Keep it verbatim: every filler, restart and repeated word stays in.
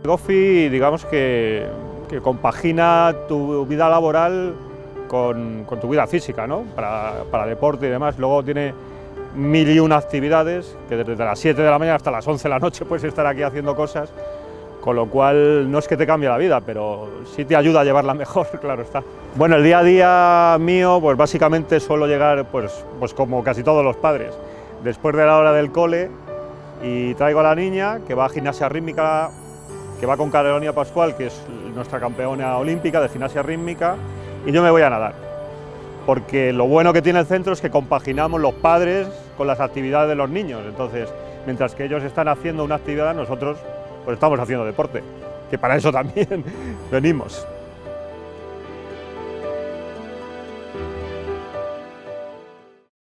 Gofi, digamos que, que compagina tu vida laboral con, con tu vida física, ¿no? Para, para deporte y demás. Luego tiene mil y una actividades, que desde las siete de la mañana hasta las once de la noche puedes estar aquí haciendo cosas, con lo cual no es que te cambie la vida, pero sí te ayuda a llevarla mejor, claro está. Bueno, el día a día mío, pues básicamente suelo llegar, pues, pues como casi todos los padres, después de la hora del cole, y traigo a la niña, que va a gimnasia rítmica, que va con Carolia Pascual, que es nuestra campeona olímpica de gimnasia rítmica, y yo me voy a nadar. Porque lo bueno que tiene el centro es que compaginamos los padres con las actividades de los niños. Entonces, mientras que ellos están haciendo una actividad, nosotros pues estamos haciendo deporte, que para eso también venimos.